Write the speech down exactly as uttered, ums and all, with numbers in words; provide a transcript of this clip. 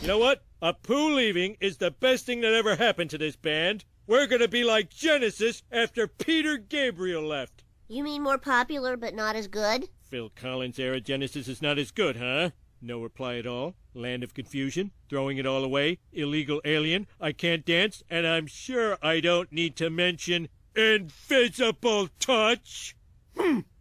You know what? A Pooh leaving is the best thing that ever happened to this band. We're gonna be like Genesis after Peter Gabriel left. You mean more popular but not as good? Phil Collins era Genesis is not as good, huh? No reply at all. Land of confusion. Throwing it all away. Illegal alien. I can't dance. And I'm sure I don't need to mention invisible touch. Hmm.